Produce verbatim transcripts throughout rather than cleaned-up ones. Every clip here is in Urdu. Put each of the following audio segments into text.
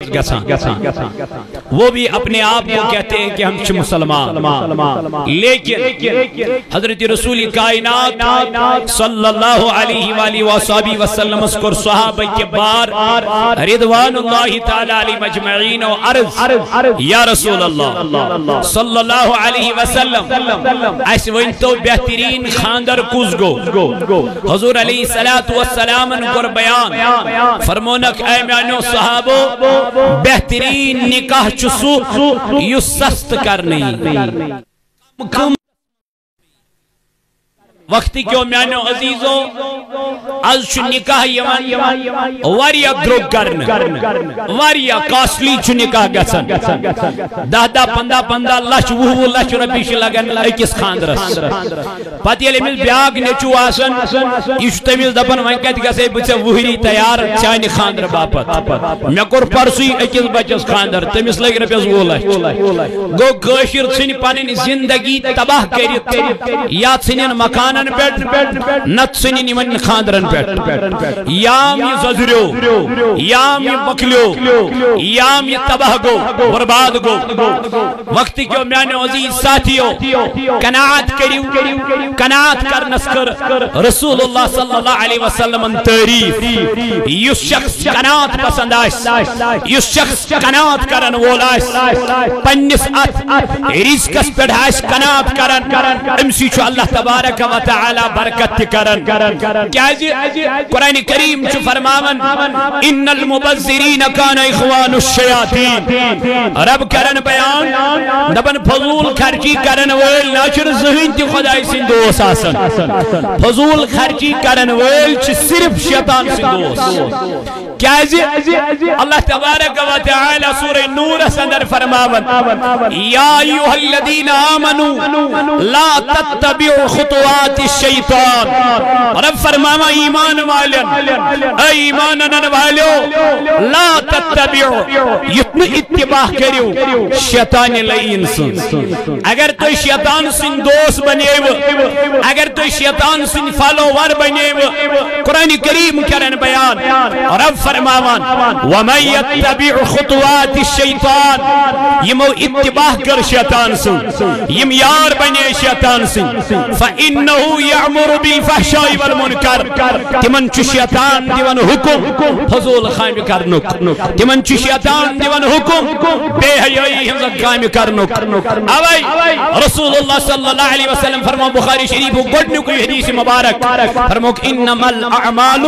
وہ بھی اپنے آپ کو کہتے ہیں کہ ہم چھ مسلمان، لیکن حضرت رسول کائنات صلی اللہ علیہ وآلہ وآلہ وسلم اسکر صحابہ کے بار رضوان اللہ تعالی علیہ مجمعین و عرض یا رسول اللہ صلی اللہ علیہ وسلم اس ونتو بہترین خاندر کس گو؟ حضور علیہ السلام انکر بیان فرمونک اے میانو صحابو بہترین نکاح چسو یو سست کرنی وقتی کیوں میانو عزیزو از چھ نکاح یوان واریا دروگ کرن واریا کاسلی چھ نکاح گسن دہ دہ پندہ پندہ لچ وہو لچ رپیش لگن اکس خاندرس پتی علی مل بیاگ نیچو آسن یہ تمیل دپن وانکت گسے بچے وہری تیار چانی خاندر باپت میں کور پرسوی اکس بچس خاندر تمیس لگ رپیس وہ لچ گو گوشر چھن پانین زندگی تباہ کرت یا چھنین مکان نت سنین من خاندرن پیٹ یام یہ زجریو یام یہ بکلیو یام یہ تباہ گو برباد گو وقتی کیوں میانے عزیز ساتھیو قناعت کریو قناعت کرنس کر رسول اللہ صلی اللہ علیہ وسلم تعریف یس شخص قناعت پسند آئیس یس شخص قناعت کرن وول آئیس پنیس ات رزقس پیٹ آئیس قناعت کرن امسی چھو اللہ تبارک و تعالی برکت کرن کیا جی قرآن کریم چو فرماون ان المبذرین کان اخوان الشیاطین رب کرن بیان دبن فضول خرچی کرن ویل ناچر ذہین تی خدای سندوس آسن فضول خرچی کرن ویل چھ صرف شیطان سندوس کیا جی اللہ تبارک و تعالی سورہ نور سندر فرماون یا ایوہ الذین آمنوا لا تتبعوا خطوات الشیطان رب فرماما ایمان والن اے ایمانن والو لا تتبعوا یتن اتباہ کریو شیطان لئین سن اگر تو شیطان سن دوست بنیو اگر تو شیطان سن فالوور بنیو قرآن کریم کرن بیان رب فرماوان وَمَنْ يَتَّبِعُ خُطُوَاتِ الشَّيْطَانِ یمو اتباہ کر شیطان سن یم یار بنے شیطان سن فَإِنَّهُ يَعْمُرُ بِالْفَحْشَاءِ وَالْمُنْكَرِ تمن چھ شیطان دیون حکم فضول خائم کرنک تمن چھ شیطان دیون حکم بے حیائی ہمزہ خائم کرنک اوئی رسول اللہ صلی اللہ علیہ وسلم فرمو بخاری شریف گوڑنو کوئی حدیث مبارک فرموک انما الاعمال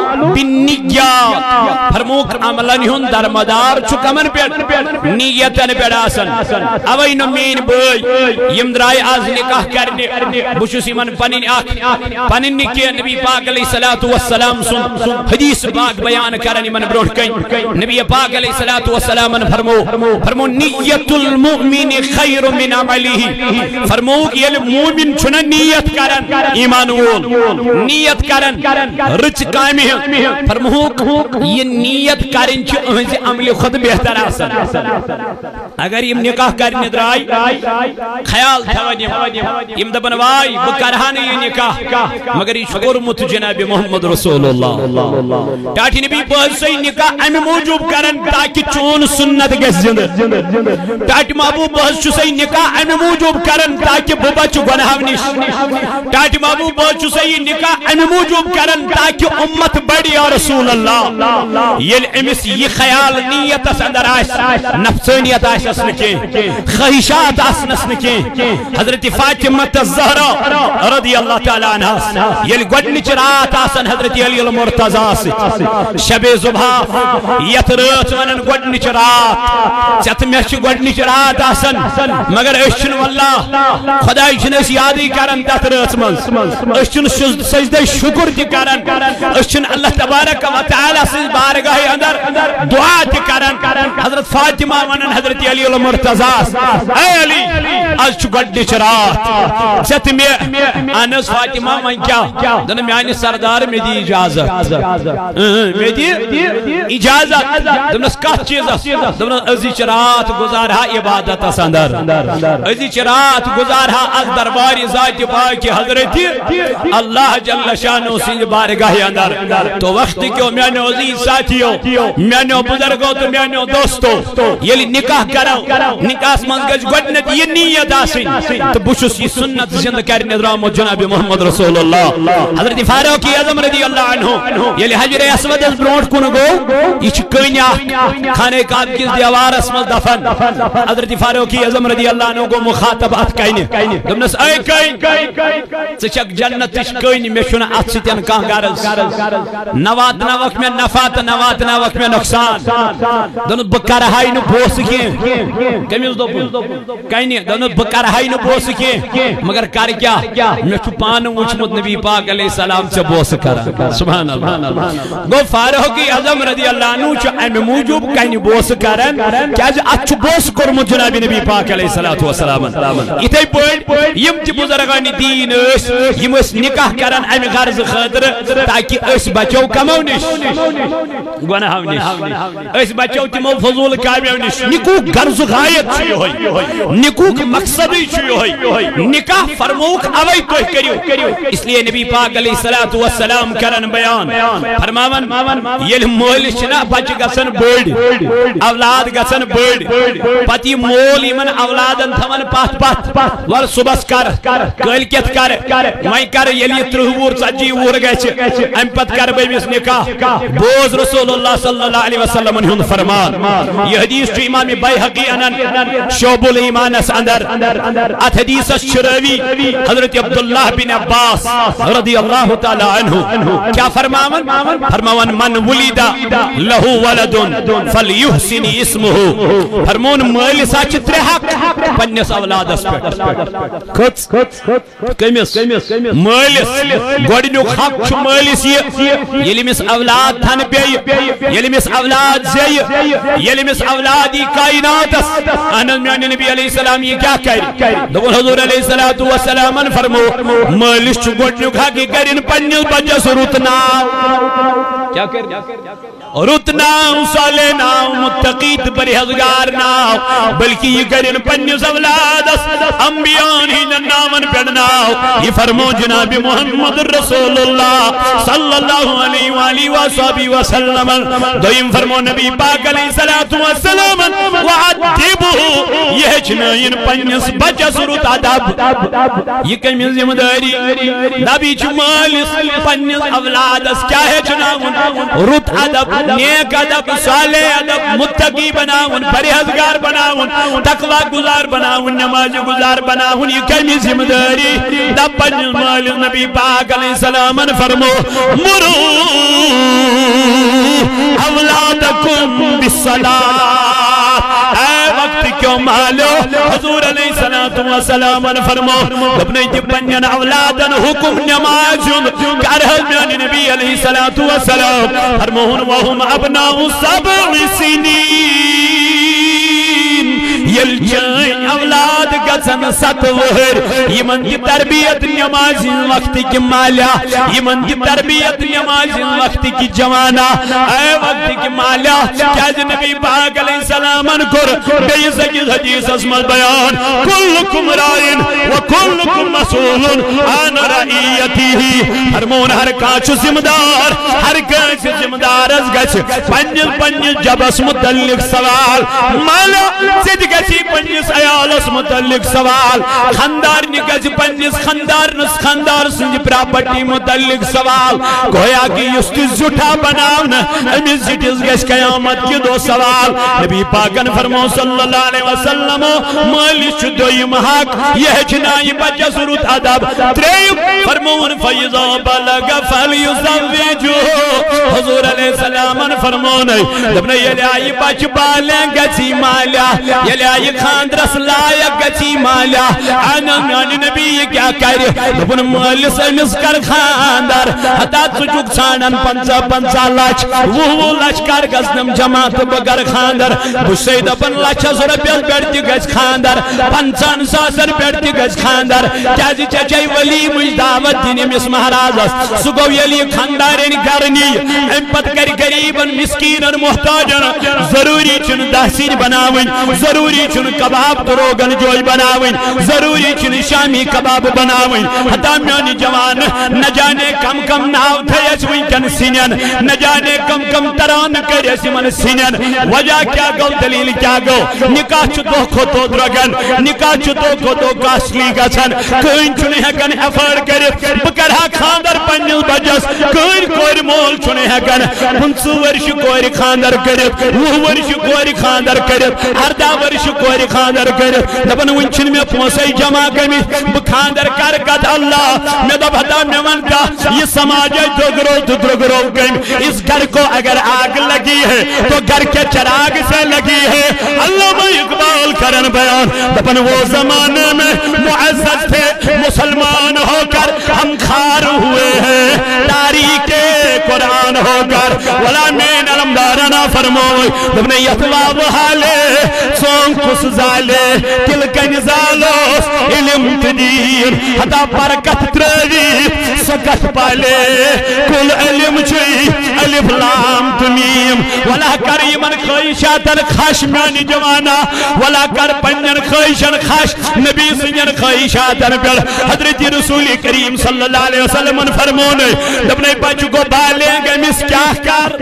بالنیات فرموک عملن ہن در مدار چکمن پیٹ نیتن پیٹ آسن اوئی نمین بوئی یم درائی آز نکاح کرنے بشوسی من پنین آکھ پنین نکی نبی پاک علیہ السلام سن حدیث پاک بیان کرنی من بروڑ کئی نبی پاک علیہ السلام فرمو فرمو نیت المؤمن خیر من عملی فرموک یہ مومن چھنا نیت کرن ایمان وول نیت کرن رچ قائمی ہیں فرموک یہ نیت کرن چھ انہی عمل خود بہتر آسن اگر یہ نکاح کرنے درائی خیال تھوانیم یم دبن وائی بکرہانے یہ نکاح مگر یہ شکرمت جناب محمد رسول اللہ ٹاٹی نبی بہت سی نکاح امی موجوب کرن تاکہ چون سنت گس زندر ٹاٹی محبوب بہت سی نکاح امی موجوب کرن تاکہ ببچ گناہ نش ٹاٹی محبوب بہت سی نکاح امی موجوب کرن تاکہ امت بڑی یا رسول اللہ یہ امس یہ خیال نیت اندر آئیس نفسانیت آئیس اسنکیں خواہشات آسنس نکیں حضرت فاطمہ الزہرا رضی اللہ تعالیٰ عنہ یہ گوڑنچ رات آسن حضرت علی المرتضی سے شب زبح یت رات ونن گوڑنچ رات چت میچ گوڑنچ رات آسن مگر اشن واللہ خدای چھنس یادی کرن تت رات من اشن سجدہ شکر تی کرن اشن اللہ تبارک و تعالی سے بارگاہ اندر دعا تی کرن حضرت فاطمہ ونن حضرت علی المرتضی اے علی از چھ گۄڈنِچ رات ژےٚ تہِ مےٚ اہن حظ فاطمہ وۄنۍ کیٛاہ دۄپُن میانہِ سردار مےٚ دی اجازت مےٚ دی اجازت دوٚپنس کتھ چیٖزس دوٚپنس أزِچ رات گُزارہا عبادتس اندر أزِچ رات گُزارہا از دربارِ ذاتِ پاکہِ حضرت اللہ جل شانہ سٕنٛدِ بارگاہہِ اندر تو وقت کیوں میانیو عزیز ساتھیو میانیو بزرگو تو میانیو دوستو یلی نکاح کرو نکاح منز گج گۄڈنیٚتھ یہ نیت آسٕنۍ تو بہٕ چھُس یہ سنت زندہ کرنہِ درامُت جناب محمد رسول اللہ حضرت فاروق اعظم رضی اللہ عنہ یلی حجر اسود برونٹھ کُن گوٚو یہ چھُ کٔنۍ اکھ خانہ کعبہ کِس دیوارس منٛز دفن حضرت فاروق اعظم رضی اللہ عنہ گوٚو مخاطب اتھ کَنہِ دوٚپنس اے کٔنۍ ژٕ چھکھ جنتٕچ کٔنۍ مےٚ چھُنہٕ اتھ سۭتۍ کانٛہہ غرض نہ واتناوکھ مےٚ نفع تہٕ نہ واتناوکھ مےٚ نۄقصان دوٚپنس بہٕ کرہاے نہٕ بوسہٕ کینٛہہ کٔمِس دوٚپُن کَنہِ دوٚپنس بہٕ کرہاے نہٕ بوسہٕ کینٛہہ مگر کر کیٛاہ مےٚ چھُ پانہٕ وُچھمُت نبی پاک علیہ السلام ژےٚ بوسہٕ کران سبحان اللہ گوٚو فاروق اعظم رضی اللہ عنہ چھُ اَمہِ موٗجوٗب کَنہِ بوسہٕ کران کیٛازِ اتھ چھُ بوسہٕ کوٚرمُت جناب نبی پاک علیہ الصلوۃ والسلامن یِتھے پٲٹھۍ یِم تہِ بُزرگانِ دیٖن ٲسۍ یِم ٲسۍ نکاح کران امہِ غرضہٕ خٲطرٕ تاکہِ أسۍ بچو کمو نِش گۄناہو نِش أسۍ بچو تِمو فضوٗل کامیو نِش نکوٗک غرضُک غایت چھُ یِہوٚے نکوٗک مقصدٕے چھُ یِہوٚے نکاح فرمووُکھ اوے تُہۍ کٔرِو اس لیے نبی پاک علیہ الصلوۃ والسلام کرن بیان فرماون ییٚلہِ مٲلِس چھِنا بچہِ گژھن بٔڑۍ اولاد گژھن بٔڑۍ پتہٕ یہِ مول یِمن اولادن تھاون پتھ پتھ وَل صُبحس کر کٲلۍکٮ۪تھ کر وۄنۍ کر ییٚلہِ یہِ ترٕہ وُہُر ژتجی وُہُر گژھِ امہِ پتہٕ کر بہٕ أمِس نکاح بوز رسول اللہ صلی اللہ علیہ وسلم ہُنٛد فرمان یہ حدیث چھُ امام بیہقی انن شعب الایمانس اندر اتھ حدیثس چھُ راوی حضرت عبداللہ بن عباس رضی اللہ تعالی عنہ کیا فرماون فرماون من ولد لہو ولد فلیحسن اسمہ فرمون مٲلِس ہا چھِ ترٛےٚ حق پننِس اولادس پٮ۪ٹھ کٔمِس مٲلِس گۄڈنیُک حق چھُ مٲلِس یہِ ییٚلہِ أمِس اولاد تھنہٕ پیٚیہِ ییٚلہِ أمِس اولاد زیٚیہِ ییٚلہِ أمِس اولاد یی کایناتس اہن حظ میانہِ نبی علیہ السلام یہِ کیٛاہ کرِ دوٚپُن حضور علیہ الصلوۃ والسلامن فرمو مٲلِس چھُ گۄڈنیُک حق یہِ کٔرِن پننِس بچس رُت ناو کیٛاہ کَرِ رُت ناو صالح ناو متقی تہٕ پرہیزگار ناو بلکہ یہ کرن پننِس اولادس انبیاءن ہٕنٛدٮ۪ن ناون پٮ۪ٹھ ناو یہ فرمو جناب محمد رسول اللہ صلی اللہ علیہ وآلہ وصحبہ وسلم دویم فرمو نبی پاک علیہ الصلوۃ والسلام وعدبہ یہ ہیٚچھنٲیِن پننِس بچس رُت ادب یہ کٔمِس ذمہ دٲری نبی چھُ مٲلِس پننِس اولادس کیٛاہ ہیٚچھناوُن رُت ادب نیک ادب صالح ادب متقی بناون پرہیزگار بناون تقوی گزار بناون نماز گزار بناون یہ کمی ذمہ داری دب پنجل مال نبی پاک علیہ السلام فرمو مرو اولادکم بالصلاة اے وقت کیوں مالو حضور علیہ السلام فرمو اپنے دی پنجن اولادن حکم نماز کرہل میانی نبی علیہ السلام فرموہن وهم ابناء سبع سنین یل جائیں اولاد گزن ست وہر یمن کی تربیت نماز وقت کی مالا یمن کی تربیت نماز وقت کی جوانا اے وقت کی مالا کیا نبی پاک علیہ السلام کر بیس کی حدیث اسمت بیان کلکم رائن و کلکم مسئول آن رعیتی ہی فرمون ہر کاچ زمدار ہر کاچ زمدار از گچ پنجل پنجل جب اس متعلق سوال مالا زد گچی پنجس ایالس متعلق سوال خاندار نگز پنجس خاندار نس خاندار سنج پراپرٹی متعلق سوال گویا کہ یستی زٹھا بناونا امی زٹیز گش قیامت کی دو سوال نبی پاکن فرمو صلی اللہ علیہ وسلم مالی شدوئی محاق یہ جنائی بچہ ضرورت عدب تریم فرمون فیضا بلغ فلیزویجو حضور علیہ السلام فرمونے دبنے یہ لئی بچ بالیں گچی مالا یہ لئی خاندرس لائق گچی مالا مالیا انا میانی نبی کیا کری دپن مالس امس کر خاندر حتا ژچک ژھانڈن پنچہ پنچہ لچھ وہ وہ لچھ کر گژھنم جمع تو بہ کر خاندر بہ چھُسے دپان لچھس رۄپیس پٮ۪ٹھ تہِ گژھِ خاندر پنژہن ساسن پٮ۪ٹھ تہِ گژھِ خاندر کیازِ ژےٚ چھے ولیمٕچ دعوت دِنۍ أمِس مہرازس سُہ گوٚو ییٚلہِ یہِ خاندارٮ۪ن گرٕ نِیہِ امہِ پتہٕ کرِ غریٖبن مسکیٖنن محتاجن ضروٗری چھُنہٕ دہ سِنۍ بناوٕنۍ ضروٗری چھُنہٕ کباب تہٕ روغن جوش بناوٕنۍ ضروٗری چھُنہٕ شامی کباب بناوٕنۍ ہتا میٛانہِ جوانہٕ نہ جانے کم کم ناو تھٲے اَسہِ وٕنکٮ۪ن سِنٮ۪ن نہ جانے کم کم ترانہٕ کٔرۍ اَسہِ یِمن سِنٮ۪ن وجہ کیٛاہ گوٚو دلیٖل کیٛاہ گوٚو نکاح چھُ دۄہ کھۄتہٕ دۄہ درٛۄگن نکاح چھُ دۄہ کھۄتہٕ دۄہ کاسٹلی گژھان کٕہٕنۍ چھُنہٕ ہٮ۪کان ایفٲرڈ کٔرِتھ بہٕ کرٕ ہا خاندر پننِس بچس کٕہٕنۍ کورِ مول چھُنہٕ ہٮ۪کان پٕنژٕہ ؤرشہِ کورِ خاندر کٔرِتھ وُہ ؤرشہِ کورِ خاندر کٔرِتھ اردہ ؤرشہِ کورِ خاندر کٔرِتھ دپان وٕنہِ چھِنہٕ مےٚ پونٛسے جمع گٔمٕتۍ بہٕ خاندر کرٕ کتھ اللہ مےٚ دوٚپ ہتا مےٚ وَن کتھ یہ سماجے درٛوٚگرو تہٕ درٛوٚگرو کٔمۍ اس گھر کو اگر آگ لگی ہے تو گھر کے چراغ سے لگی ہے علامہ اقبال کرن بیان دپن وہ زمانے میں معزز تھے مسلمان ہو کر ہم خار ہوئے ہیں تاریخ قرآن ہو کر ولا مین علمدارنا فرموئی دپن یتواب حالے سون کس زالے تلکن زالوس علم تدیر حتا برکت تروی سکت پالے کل علم چھئی الف لام تمیم ولا کر یمن خواہشاتن خش میانی جوانا ولا کر پنجن خواہشن خش نبی سنجن خواہشاتن پر حضرت رسول کریم صلی اللہ علیہ وسلم فرمونے دپنے بچ کو بالیں گے مس کیا کر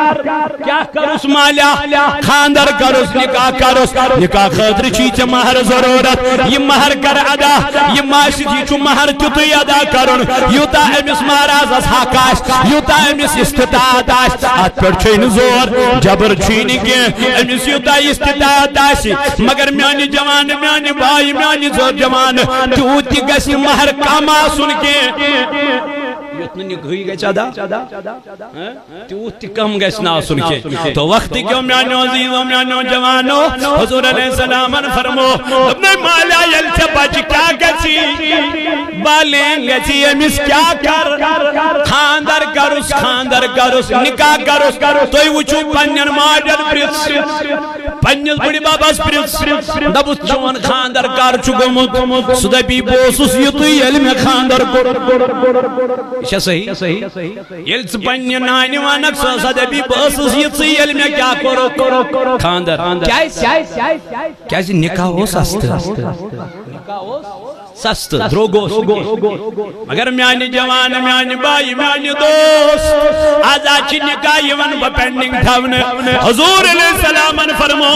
کیا کرس مالیا خاندر کرس نکاح کرس نکاح خاطر چیچ مہر ضرورت یہ مہر کر ادا یہ معاشی چیچو مہر تیتوی ادا کرن یوتا امس مہراز اس حق آش یوتا امس استطاعت آش ات پر چھین زور جبر چھینی کے امس یوتا استطاعت آشی مگر میانی جوان میانی بھائی میانی زور جوان تیوتی گسی مہر کام آسن کے یتنی نگوی گئی چادا تیوتی کم گیس ناسن کے تو وقت کیوں میانو عزیزوں میانو جوانو حضور علیہ السلام فرمو اپنے مالا یلچہ بچ کیا گسی بالیں گسی امس کیا کر خاندر کرس خاندر کرس نکاح کرس توی وچو پنین ماجر پرس پنیس بڑی باباس پرس دبس چون خاندر کر چگمت سدبی بوسس یتوی علم خاندر کر یہ صحیح یلچ پنین نانی وانک سدبی بوسس یتوی علم کیا کرو خاندر کیا سی نکاح ہو سست نکاح ہو سست دروگوس مگر میانی جوان میانی بائی میانی دوست آزا چی نکاح یون با پینڈنگ تھاونے حضور علیہ السلام فرمو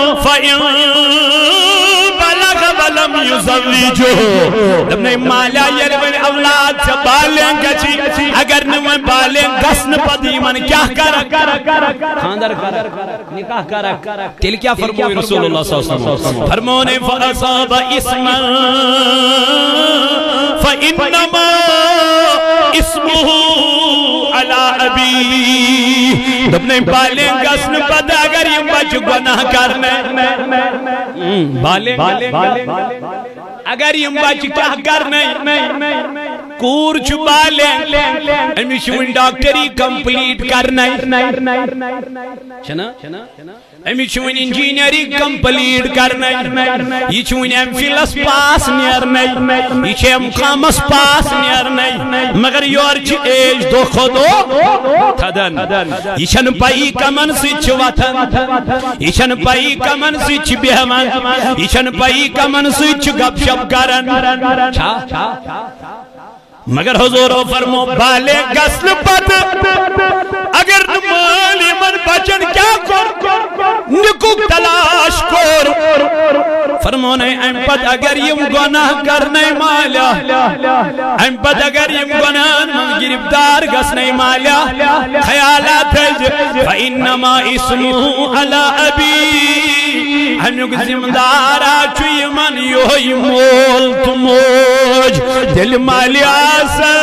فَإِن بَلَغَ وَلَمْ يُزَوِّجُهُ دبنے مالا یلوین اولاد سے بالیں گچی اگر نویں بالیں گسن پدی من کیا کرا خاندر کرا نکاح کرا تیل کیا فرموئی رسول اللہ صلی اللہ علیہ وسلم فرمونے فَأَصَابَ اسمًا فَإِنَّمَا اسْمُهُ عَلَىٰ أَبِي دبنے بالیں گسن پدا اگر یہ بچ گناہ کرنے بالیں اگر یہ بچ کیا کرنے کور چھ بالیں امیش ون ڈاکٹری کمپلیٹ کرنے چھنا امیش ون انجینئری کمپلیٹ کرنے یہ چھ ون ایم فیلس پاس نیرنے یہ چھ ایم کامس پاس نیرنے مگر یور چھ ایج دو خودو تھدن یہ چھن پائی کمن سی چھ وطن یہ چھن پائی کمن سی چھ بیہمان یہ چھن پائی کمن سی چھ گپ شپ کرن مگر حضور فرمو بالے گسل پت اگر نمالی من بچن کیا کر نکوک تلاش کر فرمونے ایم پت اگر یم گناہ کرنے مالا ایم پت اگر یم گناہ من گرفتار گسنے مالا خیالات ہے فَإِنَّمَا اسْمُهُ عَلَىٰ أَبِي ہمیوک زمدارا چوئی من یوہی مول تموج دل مالی آسان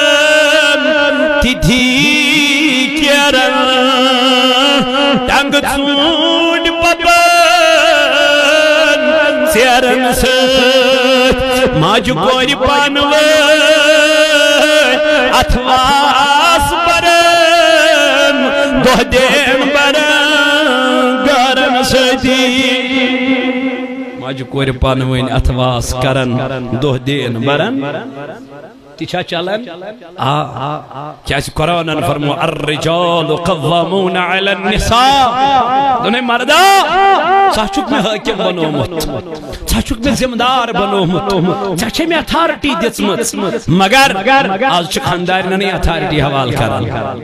تی تھی کیرن تنگ چون پبن ژیرن سۭتۍ ماجہِ کورِ پانہٕ ؤنۍ اَتھواس برن دۄہ دین برن گارن سۭتی ماجہِ کورِ پانہٕ ؤنۍ اَتھواس کرن دۄہ دین برن تیچھا چلن آ کیاز قرآنن فرمو الرجال قوامون علی النساء دنیا مردہ ساچوک میں حاکم بنومت ساچوک میں زمدار بنومت چاچے میں اتھارٹی دسمت مگر آج چک خاندار ننی اتھارٹی حوال کرن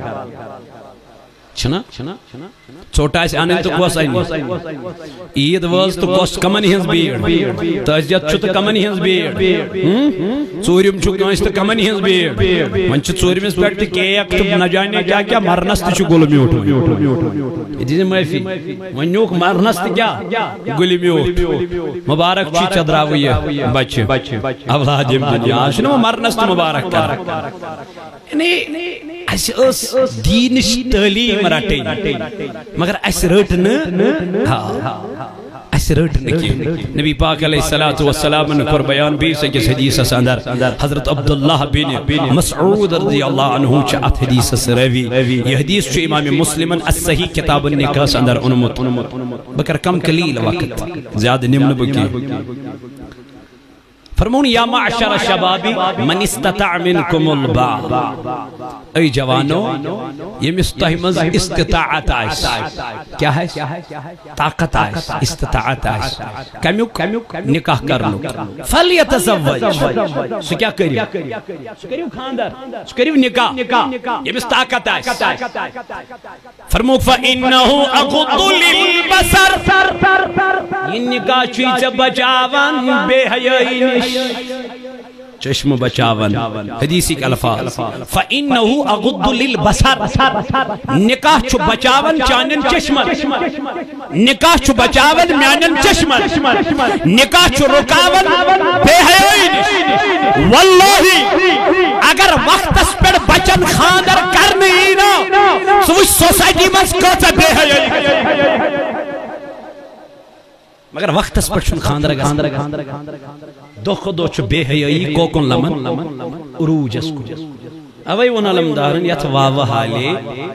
چھنا چھوٹا اس آنے تو گوس آئینی عید واز تو گوس کمانی ہنز بیڑ تازیت چھو تو کمانی ہنز بیڑ چوریم چھو گوس تو کمانی ہنز بیڑ منچ چوریم اس پیٹ تی کیک تو نہ جانے کیا کیا مرنست چھو گل میوٹو یہ دیزے معافی منیوک مرنست کیا گل میوٹو مبارک چی چدراوی بچے اولادیم دنیا شنو مرنست مبارک کر یعنی اس اس دینش تعلیم رٹیں مگر اس رٹن اس رٹن کی نبی پاک علیہ السلام نے کر بیان بھی سے کس حدیث اندر حضرت عبداللہ بن مسعود رضی اللہ عنہ چاہت حدیث سروی یہ حدیث چو امام مسلمن الصحیح کتاب النکاس اندر انمت بکر کم قلیل وقت زیادہ نمن بکی فرمون یا معشر الشبابی من استطاع منکم الباء ای جوانو یہ مستحمز استطاعت آئیس کیا ہے طاقت آئیس استطاعت آئیس کمیوک نکاح کر لو فلیتزوج سو کیا کریو سو کریو خاندر سو کریو نکاح یہ مست طاقت آئیس فرموک فَإِنَّهُ أَغُضُّ لِلْبَصَرِ یہ نکاح چوئی چا بچاون بے حیائنش چشم بچاون حدیثی کا الفاظ فَإِنَّهُ أَغُضُّ لِلْبَصَرِ نکاح چو بچاون چانن چشم نکاح چو بچاون میانن چشم نکاح چو رکاون بے حیائنش واللہ اگر وقت اس پر بچن خاندر کرنے ہی نا سوچ سوسائٹی میں کتا بے حیائی مگر وقت اس پر چون خاندر گا دو خودو چو بے حیائی کوکن لمن عروج اس کو اوئی ون علم دارن یت واو حالے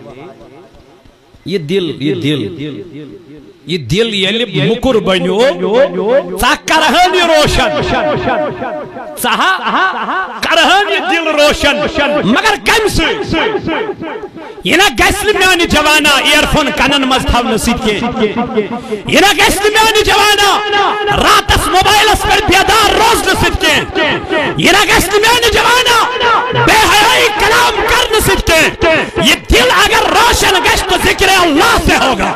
یہ دل یہ دل یہ دل یلی مکر بنیو سا کرہانی روشن سا کرہانی دل روشن مگر کم سے یہ نا گیسل میانی جوانا ایرفون کنن مزدھاو نسید کے یہ نا گیسل میانی جوانا رات اس موبائل اس پر بیادار روز نسید کے یہ نا گیسل میانی جوانا بے حیائی کلام کر نسید کے یہ دل اگر روشن گیس تو ذکر اللہ سے ہوگا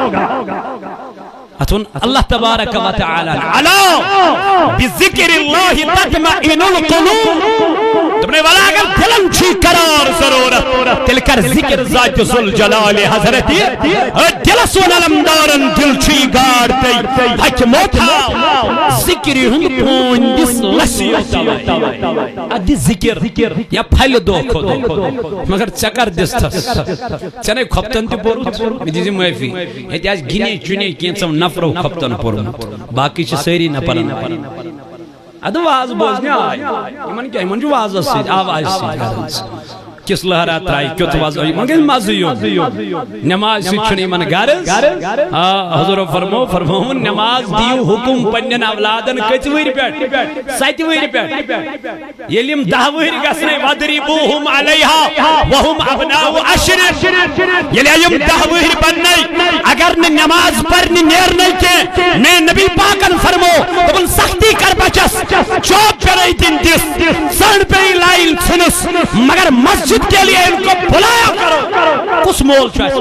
اتون اللہ تبارک و تعالی علا بذکر اللہ تطمئن القلوب تمہیں والا اگر دلن چھی قرار ضرورت تل کر ذکر ذات ذوالجلال حضرتی دل سون علمدارن دل چھی گارتی حکموتا ذکر ہم پوندس لسیت ادھی ذکر یا پھل دو خود مگر چکر دستس چنے کھپتن تی پوروت مجھے معافی احتیاج گنے چنے کینسم نفرو کھپتن پورمت باقی چھ سیری نہ پرن ادو واز بوزنی آئی ایمان کیا ایمان جو واز سید آواز سید کس لہرات رائی کیوں تو واز آئی ایمان کیا مازیون نماز سید چھنے ایمان گارز حضور فرمو فرمو نماز دیو حکم پنجن اولادن کچھ ویر پیٹ سائت ویر پیٹ یلیم دہ ویر گسنے وادریبوہم علیہا وہم ابناو عشر یلیم دہ ویر بننے اگر نے نماز پڑھنی نیر نہیں کے میں نبی پاکن فرمو تبن سختی کر بچس چوب پر ای دن دس سن پر ای لائن سنس مگر مسجد کے لیے ان کو بلایا کرو کس مول چوائس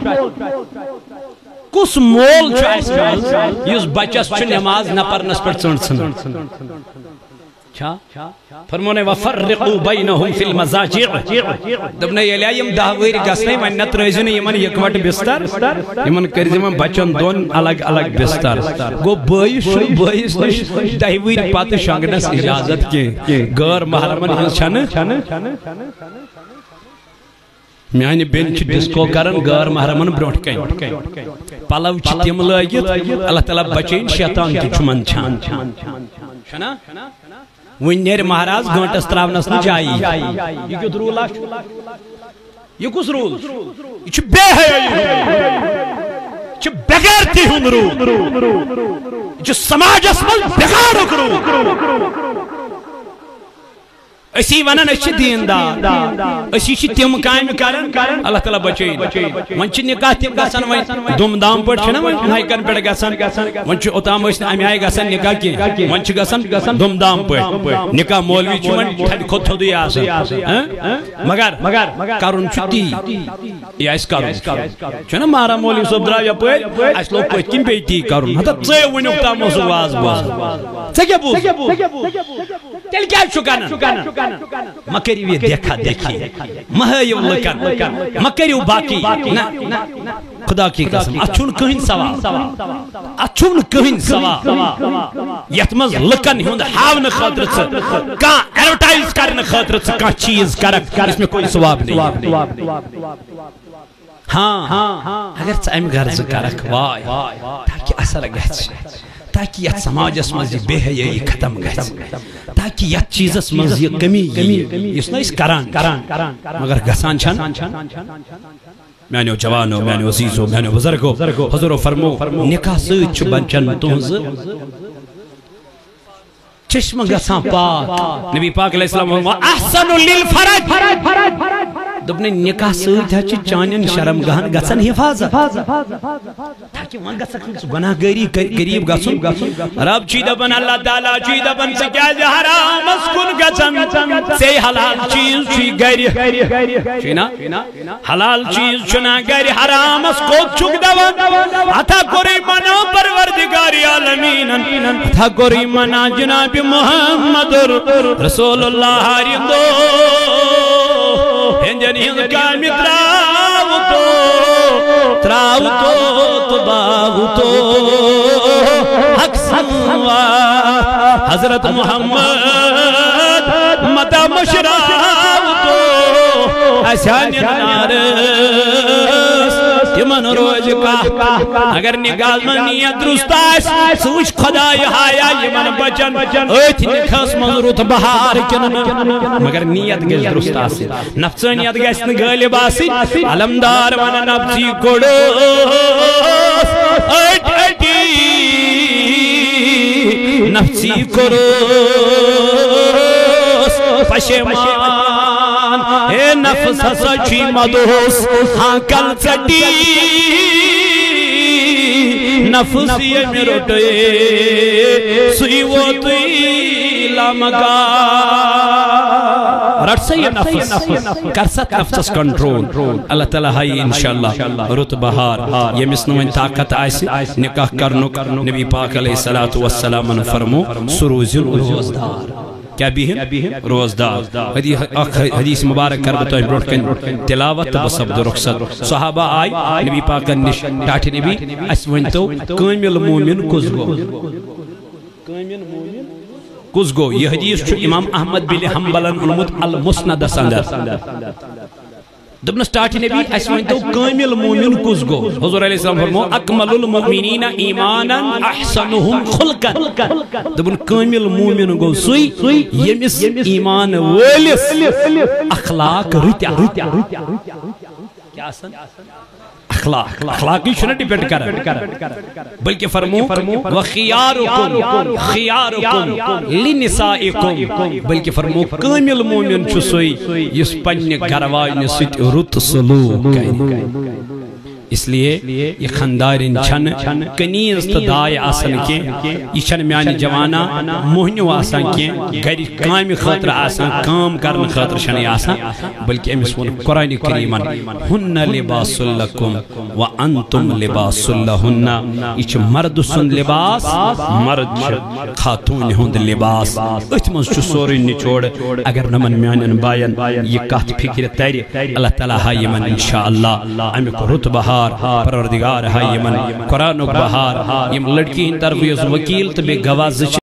کس مول چوائس یس بچس چھ نماز نہ پرنس پر چند سن فرمونے وَفَرِّقُوا بَيْنَهُمْ فِي الْمَزَاجِعِ دبنے یہ لیا یم دہویر گسنے من نت رئیزنی یمن یکوٹ بستر یمن کرزی من بچن دون الگ الگ بستر گو بائیس شو بائیس نش دہویر پات شانگنس اجازت کے غیر محرمن ہنس چھن میانی بین چھ ڈسکو کرن غیر محرمن بروٹ کئی پلو تم لگت اللہ تعالیٰ بچین شیطان تہ چمن چھان چھنا ون نیر مہاراز گھنٹس تراونس نا جائی یہ کیت رول یہ کس رول یہ بے حیائی یہ بغیرتی ہند رول یہ سماجس من بگاڑک رول اسی ونن اچھی دیندار اسی چھ تم کام کرن اللہ تعالیٰ بچین ون چھ نکاح تم گسن ون دم دام پٹ چھنا ون نائکن پٹ گسن ون چھ اوتام اس امی آئی گسن نکاح کی ون چھ گسن دم دام پٹ نکاح مولوی چھ ون تھد خود تھدی آسن مگر کرن چھ تی یہ اس کرن چھنا مارا مولوی صاحب درا یپر اس لوگ پٹ کیم بیٹی کرن ہتا ژے ونیک تام اس واز باز ژے کیا بوز تیل کیا چھ کرن مکریو یہ دیکھا دیکھی مہیو لکن مکریو باقی خدا کی قسم اچھون کہیں سوا اچھون کہیں سوا یتمز لکن ہند ہاون خاطر سے کان ایڈورٹائز کرنے خاطر سے کان چیز کرک اس میں کوئی ثواب نہیں ہاں اگر ژٕ امہِ غرض کرک وائے تاکہ اثر گژھِ تاکہ یت سماجس مز بے حیائی ختم گژھِ تاکہ یت چیزس مز یہ کمی یس نا اس کران مگر گژھان چھن میانیو جوانو میانیو عزیزو میانیو بزرگو حضور فرمو نکاح سۭتۍ چھُ بچن تہنٛز چشم گژھان پاک نبی پاک علیہ السلام احسن للفرج دبنے نکاح سۭتۍ حظ چھِ چانین شرم گاہن گژھان حفاظت تاکہ وۄنۍ گژھکھ نہٕ ژٕ گۄناہ گٲری قریٖب گژھُن رب چھی دپان اللہ تعالیٰ چھی دپان ژٕ کیازِ حرامس کُن گژھان ژے حلال چیز چھُے گرِ چھُے نا حلال چیز چھُنا گرِ حرامس کوٚت چھُکھ دپان اتھا کوٚرُے منع پروردگار عالمیٖنن اتھا کوٚرُے منع جناب محمد رسول اللہ رندو ہندین ہند کامی تراو تو تراو تو تباو تو حق سنوا حضرت محمد مدہ مشراو تو اسانی نارس تمن روز کا اگر نگاہ من نیت درست آس سوچ خدای ہایا یمن بچن ایت نکھس من روت بہار کنن مگر نیت گز درست آس نفسانیت گز غالب آسی علمدار ون نفسی کوڑو ایٹ ایٹی نفسی کوڑو پشمان اے نفس سچی مدوس ہاں کل چٹی نفس یہ میروٹے سوئی وہ توی لامکا رٹ سے یہ نفس کرست نفس کنٹرول اللہ تعالیٰ ہائی انشاءاللہ رت بہار یہ مسنوین طاقت آئیسی نکاح کرنو نبی پاک علیہ السلام فرمو سروزن روزدار کیا بھی ہے روزدار حدیث مبارک کر بتوئی بروٹ کن تلاوت بسبد رخصت صحابہ آئی نبی پاک نش ٹاٹھ نبی اس ونتو کامل مومن کس گو کس گو یہ حدیث چھو امام احمد بن حنبلن علمت المسند سندر دبنا سٹارٹ نبی اس ونتو کامل مومن کس گو حضور علیہ السلام فرمو اکمل المؤمنین ایمانا احسنهم خلقا دبن کامل مومن گو سوئی یمس ایمان والس اخلاق رتیا کیا سن اخلاق اخلاقی چھنا ڈیپینڈ کرا بلکہ فرمو وخیارکم خیارکم لنسائکم بلکہ فرمو کامل مومن چھو سوئی یس پنی گھروائی ست رت سلوک کئی اس لیے یہ خاندارن چھن کنیز تو دائے آسن کے یہ چھن میانی جوانا موہنیو آسان کے گھر کام خاطر آسان کام کرن خاطر چھنی آسان بلکہ امس ون قرآن کریمان ہن لباس لکم وانتم لباس لہن یہ چھ مرد سن لباس مرد خاتون ہند لباس اتمنز چھ سوری نچوڑ اگر نمن میانن باین یہ کہت فکر تیری اللہ تعالیٰ ہائی من انشاءاللہ امک رتبہ پروردگار ہے یمن قرآن و بہار یم لڑکی ان طرف وکیل تو بے گواز